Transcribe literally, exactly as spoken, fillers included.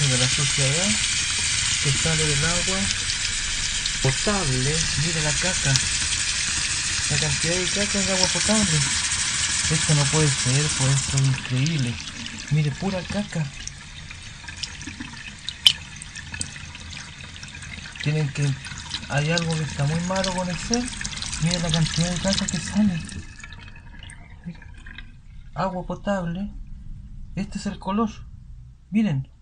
Esa de la suciedad que sale del agua potable. Mira la caca, la cantidad de caca en agua potable. Esto no puede ser, pues esto es increíble. Mire, pura caca. Tienen que... Hay algo que está muy malo con el ser. Mira la cantidad de caca que sale. Mira. Agua potable. Este es el color. Miren.